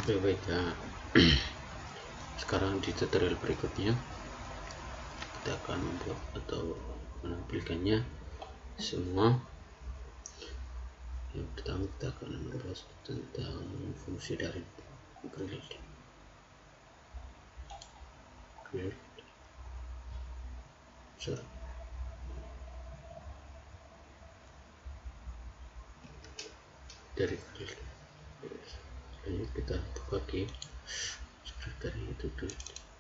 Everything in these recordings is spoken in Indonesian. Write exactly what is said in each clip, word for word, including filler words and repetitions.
Oke, baik ya. Sekarang di tutorial berikutnya kita akan membuat atau menampilkannya semua. Yang pertama kita akan membahas tentang fungsi dari grid. Grid sorry. dari grid. Selanjutnya kita buka key seperti tadi itu grid.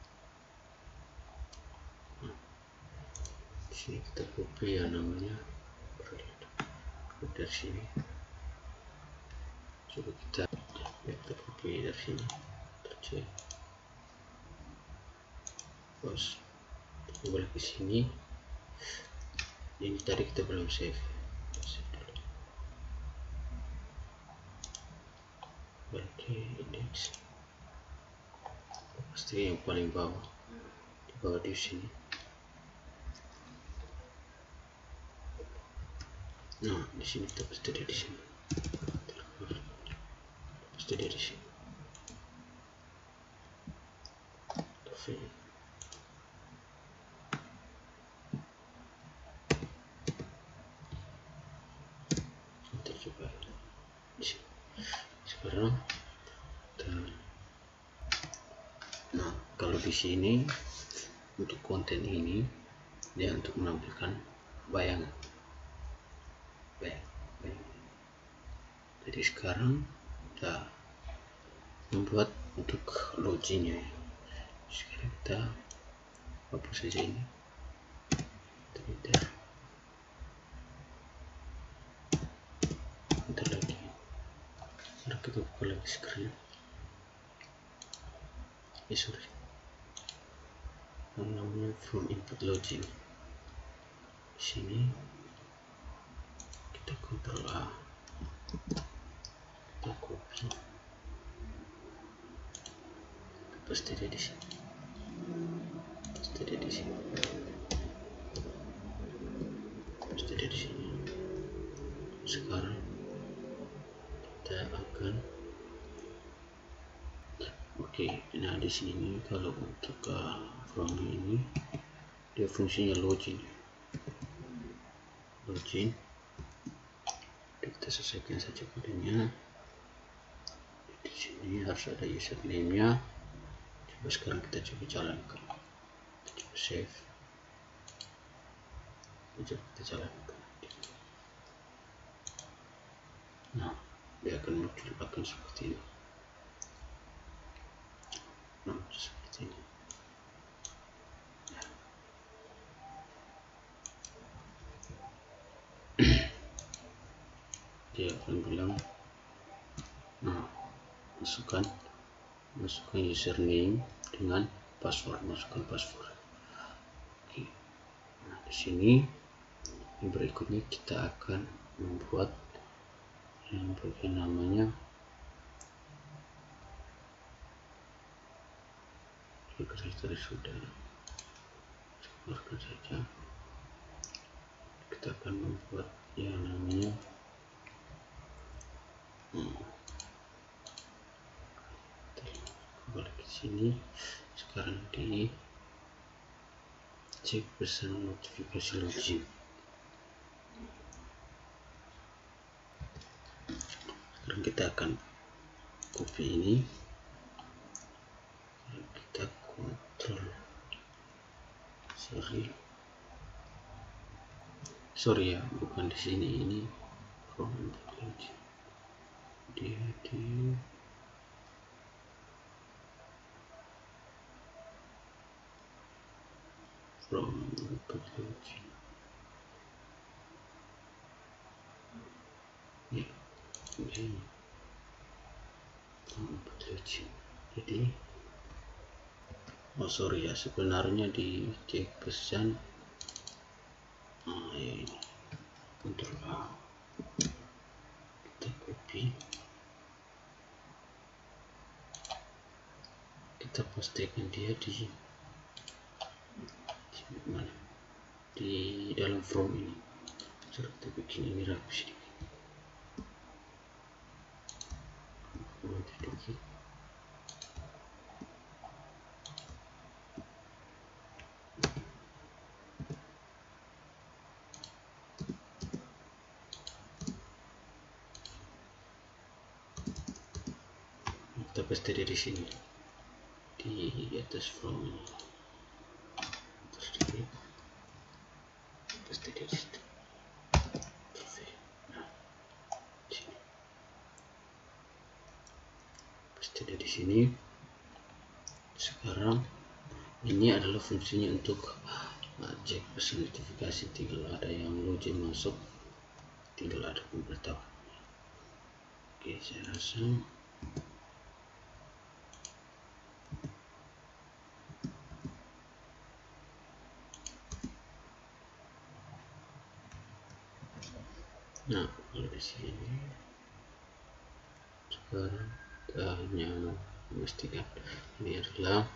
Nah, di sini kita copy yang namanya grid dari sini. Coba kita kita copy dari sini, tercek bos, kembali ke sini. Ini tadi kita belum save, save dulu. Balik ke index, pasti yang paling bawah, di bawah di sini. Nah, di sini kita pasti ada di sini, pasti ada di sini. Tapi kita coba di sini. Sekarang kita, nah kalau di sini untuk konten ini dia untuk menampilkan bayangan, bayang, bayang. Jadi sekarang kita membuat untuk loginya. Sekarang kita hapus saja ini, kita enter, enter lagi. Sekarang kita buka lagi screen. Eh sorry, yang namanya from input login. Di sini kita Ctrl A, kita copy, pasti ada di sini, pasti ada di sini, pasti ada di sini. Sekarang kita akan oke, okay, nah di sini kalau untuk uh, from ini dia fungsinya login, login. Kita sesuaikan saja kodenya. Di sini harus ada username-nya. Coba sekarang kita coba jalankan. Kita coba save. Coba kita jalankan. Nah, dia akan muncul akan seperti ini. Nah, seperti ini. Dia akan bilang, nah, masukkan masukkan username dengan password, masukkan password. Oke. Nah, di sini yang berikutnya kita akan membuat yang bagian namanya tadi sudah, keluarkan saja. Kita akan membuat yang namanya hmm, kembali ke sini. Sekarang di cek pesan notifikasi login. Sekarang kita akan copy ini, kita kontrol sorry sorry ya bukan di sini, ini from login, dia di from login ya, ini from login. Jadi oh sorry ya, sebenarnya di cek pesan, nah ya ini Ctrl A, kita copy, kita pastikan dia di, di mana, di dalam from ini. Coba kita bikin ini rapi sedikit, sedikit. kita paste di sini di atas from terus di paste di situ. Nah, sini paste di sini. Sekarang ini adalah fungsinya untuk uh, cek pesan notifikasi, tinggal ada yang login masuk, tinggal ada pemberitahuan. Oke, saya rasa nah kalau di sini sekarang kita hanya memastikan ini adalah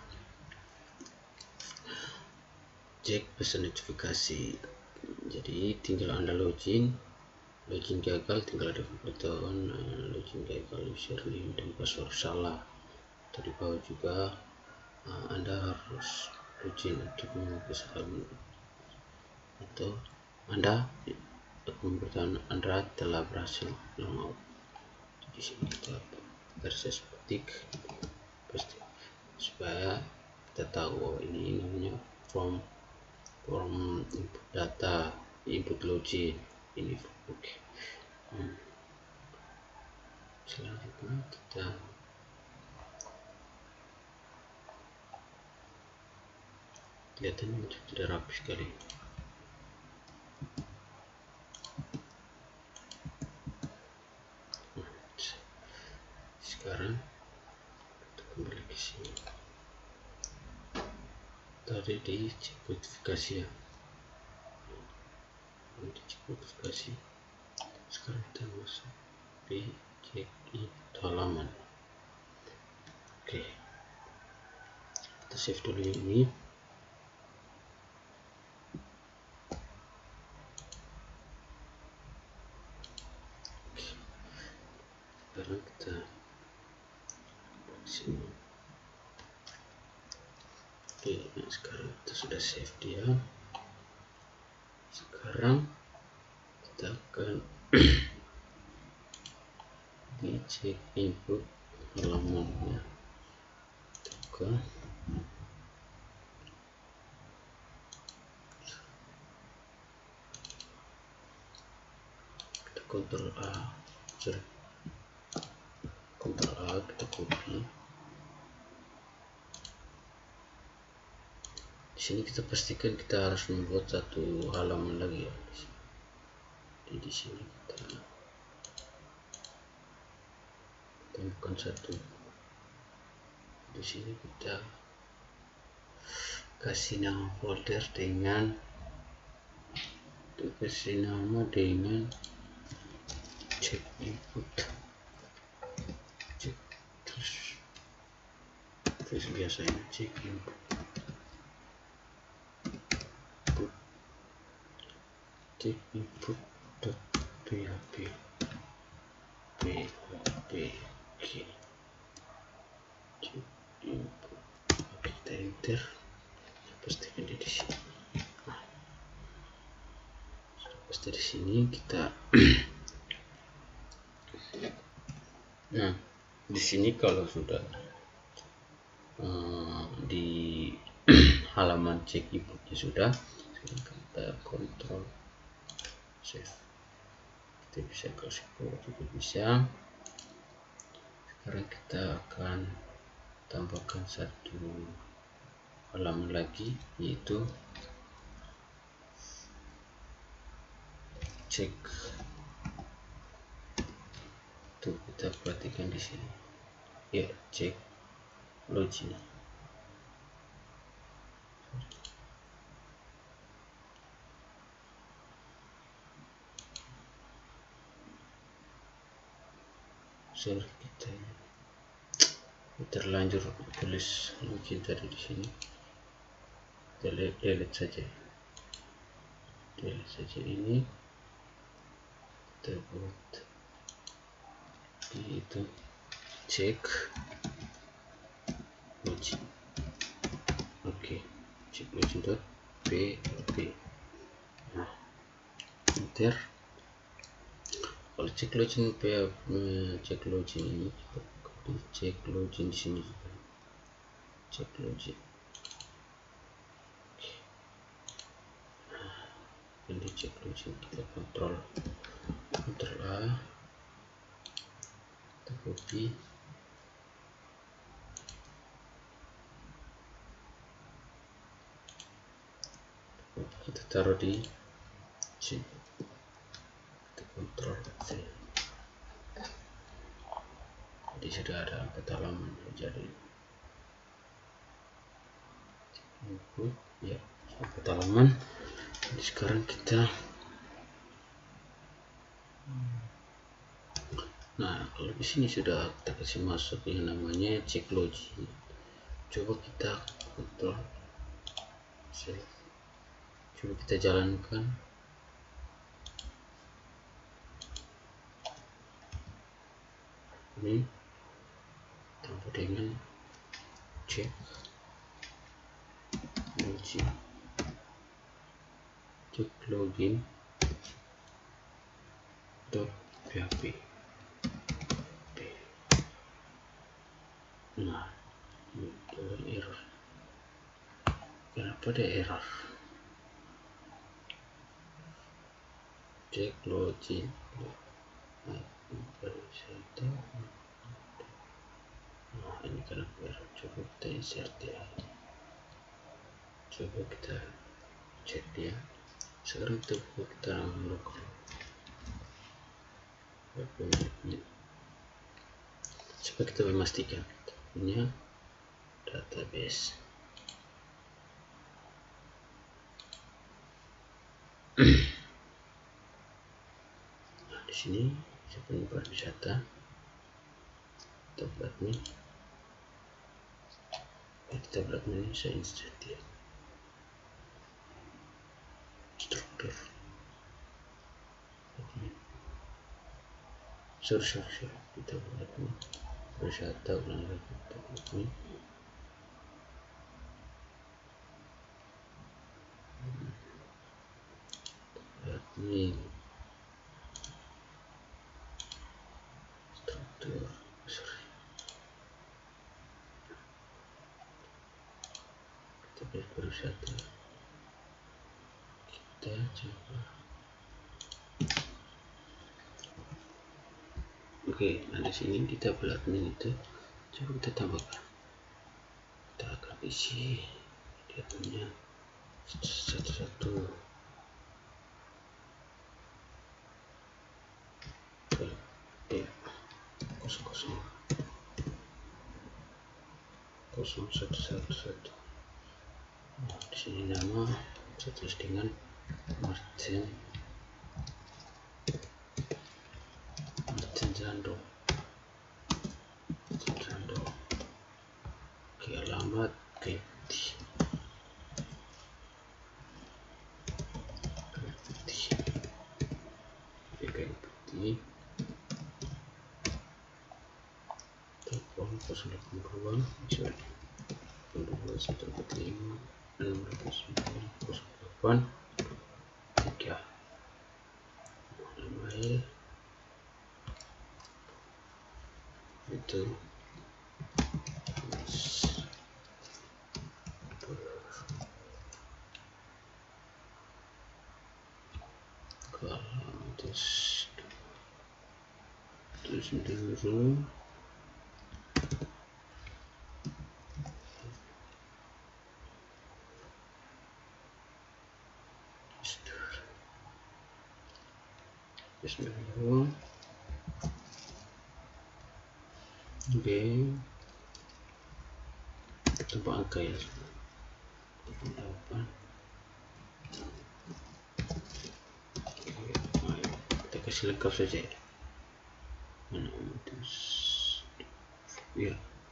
cek pesan notifikasi. Jadi tinggal Anda login, login gagal, tinggal ada pemberitahuan uh, login gagal, username dan password salah. Atau di bawah juga uh, Anda harus login untuk menghapus halaman, atau Anda pemberitahuan Anda telah berhasil logout. Di sini kita garis petik pasti supaya kita tahu oh, ini namanya from from input data, input login ini. Oke, okay. hmm. Selanjutnya kita kelihatannya tidak rapi sekali. Sekarang kita kembali ke sini. Tadi di cek notifikasi ya, di cek notifikasi. Sekarang kita masuk di cek halaman. Oke, kita save dulu ini. Oke. Sekarang kita sini. Oke, nah sekarang kita sudah save dia. Sekarang kita akan dicek input halamannya. Oke, kita Ctrl A, sorry, Ctrl A, kita copy. Di sini kita pastikan kita harus membuat satu halaman lagi ya. Jadi di sini kita tambahkan satu. Di sini kita kasih nama folder dengan kasih nama dengan cek input, cek terus terus biasanya cek input. Cek input dot php php oke, cek input. Oke, kita enter, pastikan di sini. Nah, pasti di sini kita nah di sini kalau sudah uh, di halaman cek inputnya sudah, kita kontrol save. Kita bisa kasih keluar juga bisa. Sekarang kita akan tambahkan satu halaman lagi, yaitu cek. Tuh, kita perhatikan di sini ya, cek login. Sorry, kita terlanjur tulis login tadi di sini. Kita delete saja, delete saja ini. Kita buat di itu cek login. Oke, cek login dot php. Nah, enter. Kalau cek login php, cek login ini Cek login di sini juga. Cek login. Ini cek login, kita kontrol kontrol A, kita copy, kita taruh di sini, kita kontrol C. Jadi sudah ada empat halaman. Jadi input ya empat halaman. Jadi sekarang kita, nah kalau di sini sudah kita kasih masuk yang namanya cek login. Coba kita kontrol save, coba kita jalankan. Ini tambah dengan cek login, cek login dot php. Nah, itu error. Kenapa ada error? Cek login. Nah, ini kenapa error? Coba kita insert ya. Coba kita cek dia. Sekarang kita buka, kita lokal. Supaya kita memastikan kita punya database. Nah, di sini saya punya pariwisata, tablet nih, di tablet ini saya insert dia. Struktur. Sorry, sorry, sorry. Kita buat nih pariwisata, ulang lagi kita buat nih. Ini struktur, sorry, kita pilih pariwisata, kita coba. Oke, nah di sini kita buat admin itu, coba kita tambahkan, kita akan isi dia punya satu-satu. Kosong kosong kosong satu satu satu. Nah, di sini nama terus dengan Martin Martin Zando Zando. Oke, alamat ganti ganti ganti telepon nol delapan dua sorry dua satu empat lima enam sembilan nol delapan tiga. Email itu kalau terus terus dulu Bismillah. Oke, coba angka ya delapan. Kita kasih lengkap saja ya. Mana terus ya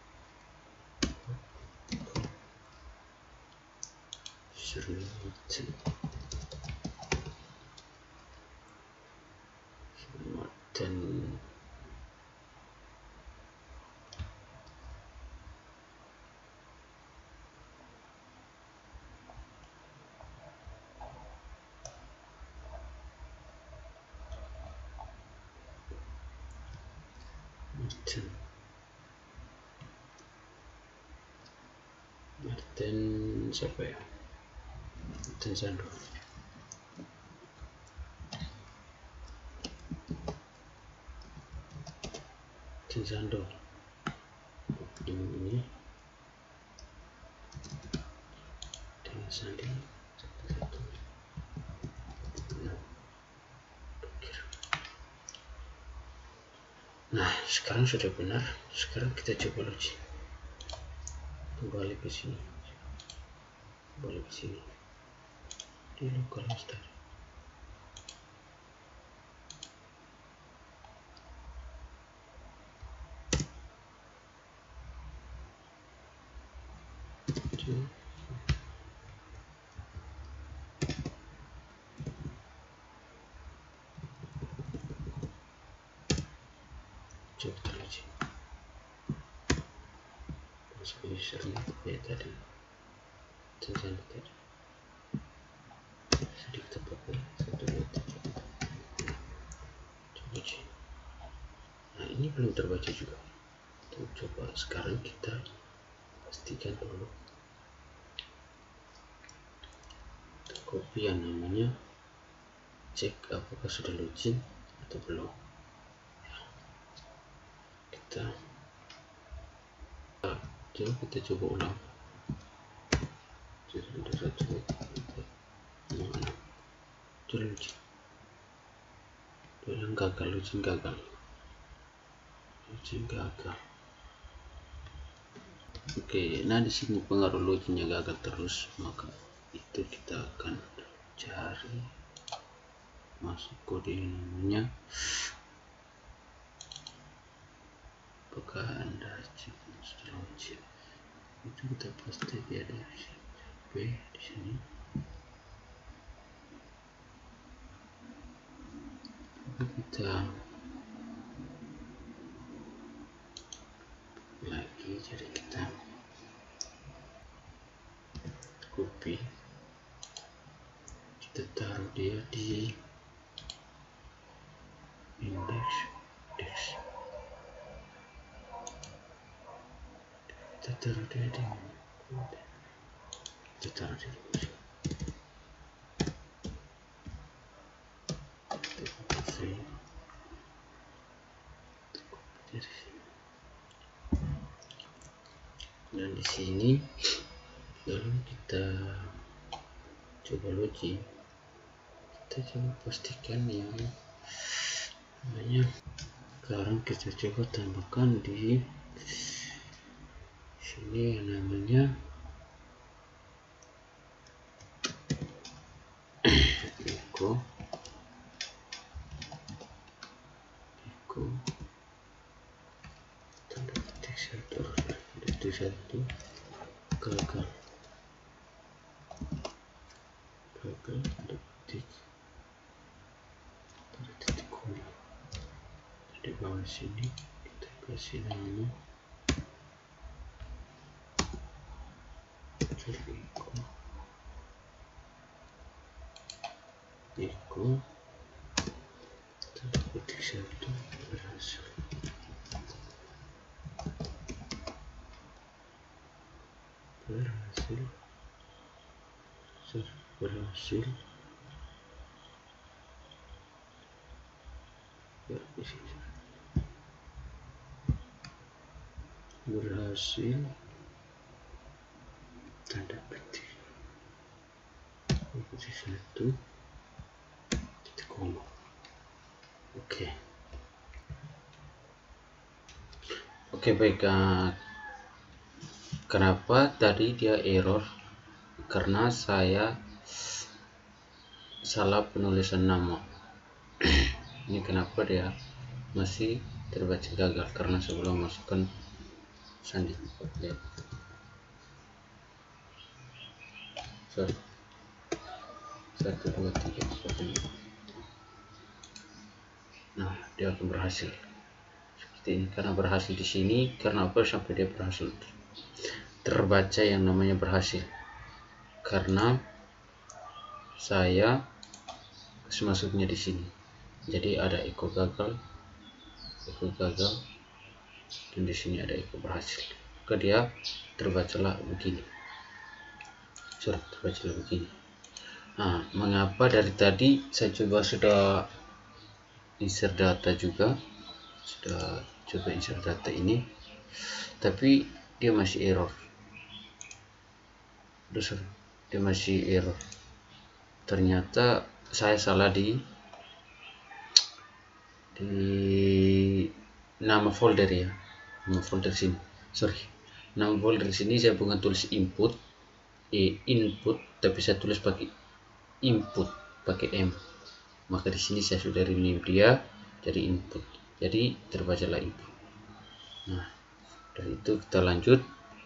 Sermatan Sermatan Martin ten siapa ya, ten Sando. ten Sando ini ten Sandi satu. Nah, sekarang sudah benar. Sekarang kita coba logi. Kembali ke sini. Kembali ke sini. Di local host tadi. Coba terus. Masuk ke usernya kayak tadi. Tulisan tadi. Sedikit pakai satu dua tiga. Coba cek. Nah, ini belum terbaca juga. Tuh, coba sekarang kita pastikan dulu. Kita copy yang namanya, cek apakah sudah login atau belum. Kita nah, coba kita coba ulang. Jadi ada satu mana itu login. Yang gagal, login gagal. Login gagal. Oke, nah di sini pengaruh loginnya gagal terus, maka itu kita akan cari masuk kode yang namanya, apakah Anda sudah login. Itu kita paste dia dari P di sini. Kita lagi, jadi kita copy, kita taruh dia di index index kita taruh dia di kita taruh di dan di sini lalu kita coba login. Kita coba pastikan yang namanya, sekarang kita coba tambahkan di sini yang namanya echo echo tanda petik server itu satu gagal gagal tanda petik tanda titik koma. Di bawah sini kita kasih nama echo echo tanda petik satu berhasil berhasil berhasil ya, di sini berhasil tanda petik petik satu titik koma. Oke oke baik. Uh, kenapa tadi dia error? Karena saya salah penulisan nama. Ini kenapa dia masih terbaca gagal, karena sebelum masukkan sandi. Oke. Sorry. Satu dua tiga seperti ini. Nah, dia akan berhasil seperti ini. Karena berhasil di sini, karena apa sampai dia berhasil terbaca yang namanya berhasil? Karena saya masuknya di sini. Jadi ada echo gagal, echo gagal, dan di sini ada echo berhasil. Maka dia terbacalah begini. sorry terbaca begini. Nah, mengapa dari tadi saya coba sudah insert data juga, sudah coba insert data ini, tapi dia masih error. Terus dia masih error. Ternyata saya salah di di nama folder ya, nama folder sini. Sorry, nama folder sini saya bukan tulis input, eh, input, tapi saya tulis pakai input, pakai m. Maka di sini saya sudah rename dia jadi input. Jadi terbacalah input. Nah, dari itu kita lanjut.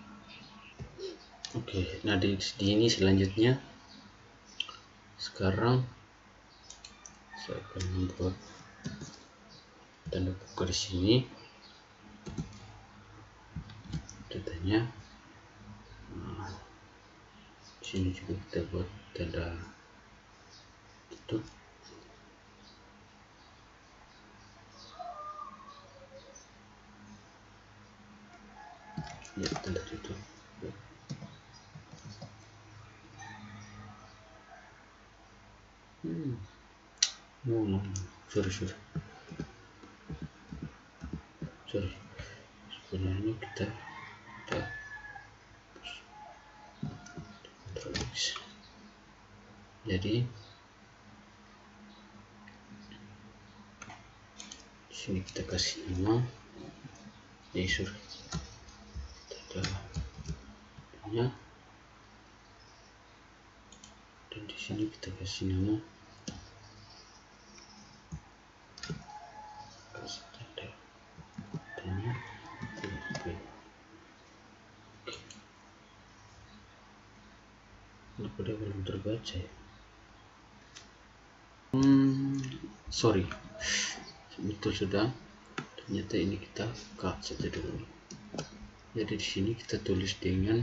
Oke, nah di sini selanjutnya sekarang saya akan membuat tanda buka di sini datanya. Nah, di sini juga kita buat tanda tutup. Ya, tanda tutup. Ya. Hmm. No, no, no. Sorry, sorry. Sorry. Sebenarnya kita kita Ctrl X. Jadi di sini kita kasih nama. Eh, sorry. Tandanya. Dan di sini kita kasih nama. Kasih tanda. Tandanya. Oke. Kenapa dia belum terbaca ya? Hmm, sorry. Betul sudah. Ternyata ini kita cut saja dulu. Jadi di sini kita tulis dengan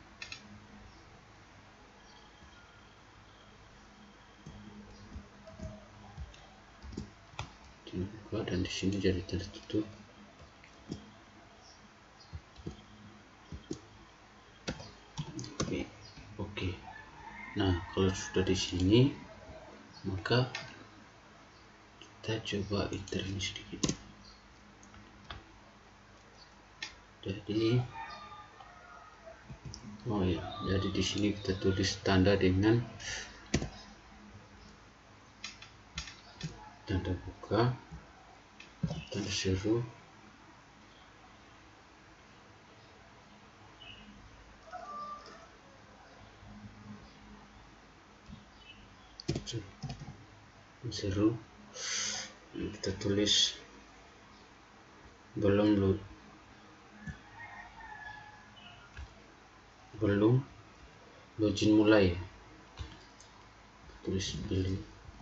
buka, dan di sini jadi tanda tutup. Oke, oke. Nah, kalau sudah di sini, maka kita coba iter ini sedikit. Jadi, oh ya, jadi di sini kita tulis tanda dengan tanda buka, tanda seru, seru. Kita tulis belum load, belum login mulai ya. Tulis belum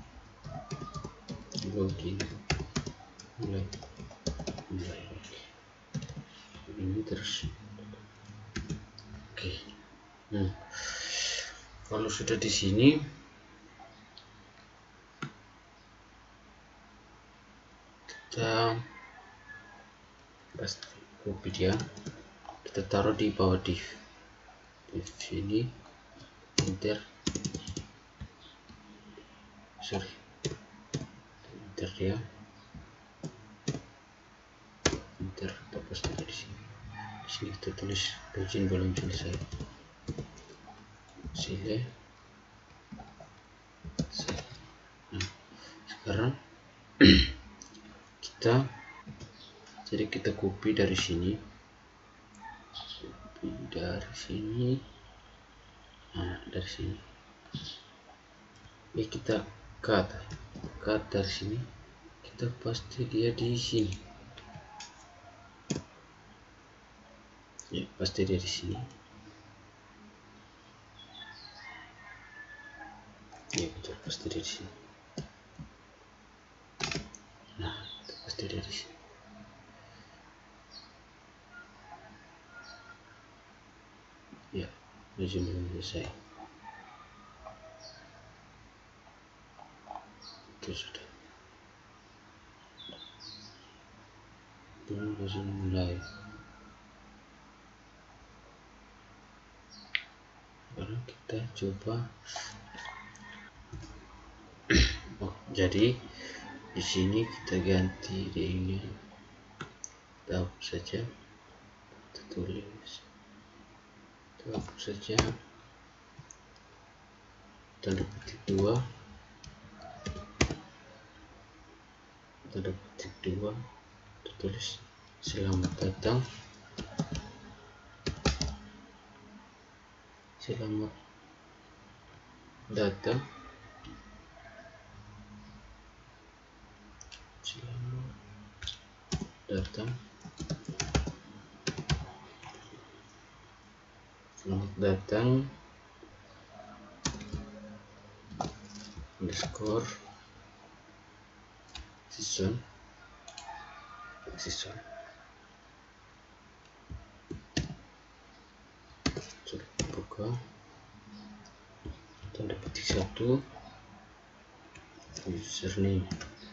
login mulai mulai. Oke, ini terus. Oke. Nah, kalau sudah di sini, kita pasti copy dia, kita taruh di bawah div. Div sini, enter, sorry, enter dia, enter, kita paste di sini. Di sini kita tulis login belum selesai. Sini. Nah, sekarang kita jadi kita copy dari sini, copy dari sini, nah dari sini, ya kita cut, cut dari sini, kita paste dia di sini, ya paste dia di sini, ya kita paste dia di sini, nah kita paste dia di sini. Ya, login belum selesai. Itu sudah. Belum login mulai. sekarang kita coba. Oh, jadi di sini kita ganti D nya, kita hapus saja, kita tulis, kita hapus saja, tanda petik dua, tanda petik dua, kita tulis selamat datang, selamat datang, selamat datang, selamat datang, underscore season, season. Sudah buka, tanda petik satu, username,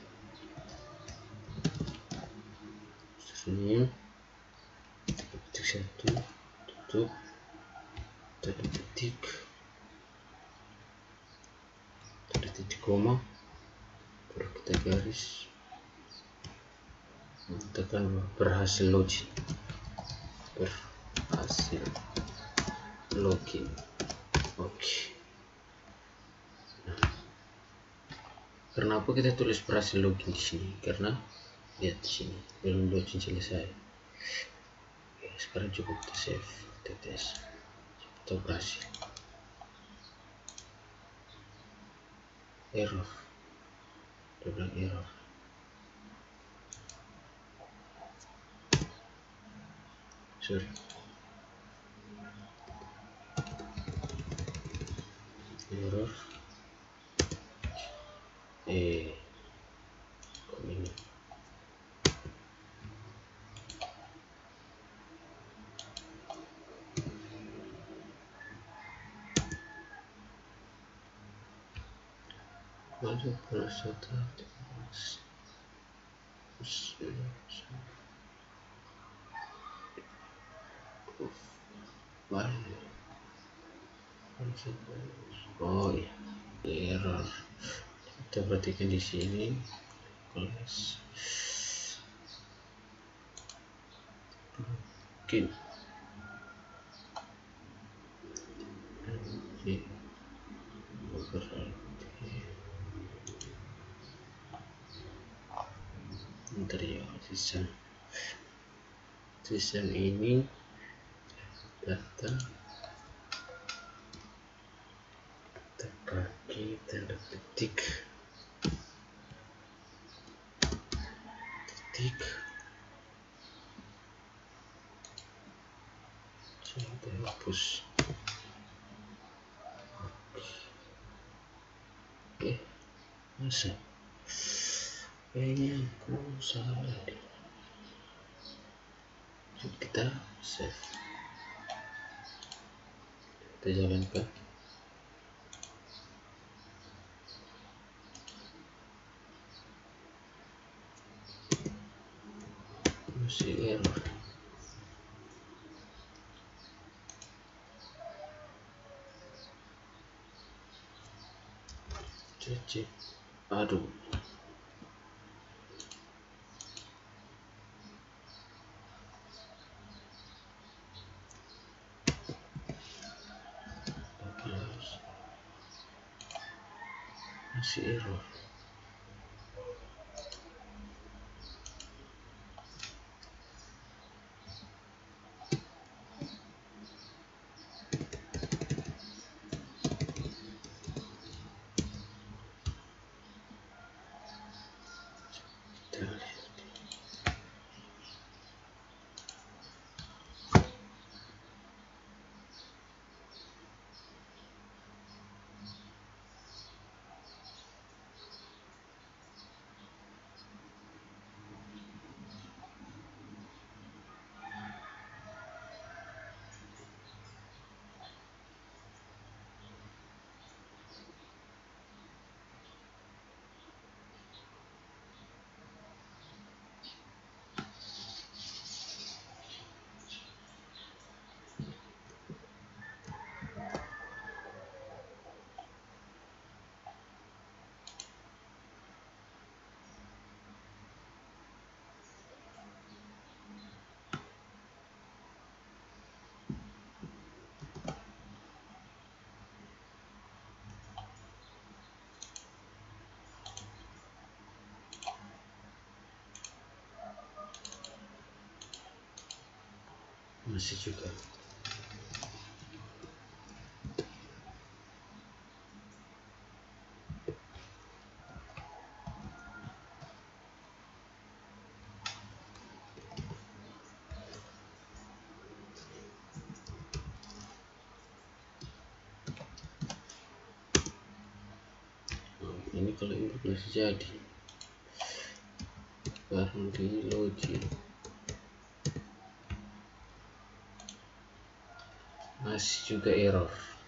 username, tanda petik satu, tutup, tanda petik, tanda titik koma, baru kita garis, mengatakan berhasil login, berhasil login. Oke. Nah, kenapa kita tulis berhasil login di sini? Karena lihat di sini belum login selesai. Oke, sekarang cukup kita save, kita tes, kita berhasil. Error, dia bilang error. Sorry. Error. Eh, kok ini? Lalu peserta terus. Oh ya, error. Kita perhatikan di sini, kelas mungkin ini berarti interior season. Season ini data terkaki tanda petik titik sampai hapus. Oke, masa kayaknya aku salah deh. Coba kita save, kita jalankan. Masih error. Cek, aduh. Masih error. Kita lihat. masih juga. Ini kalau input masih jadi, baru di login masih juga error.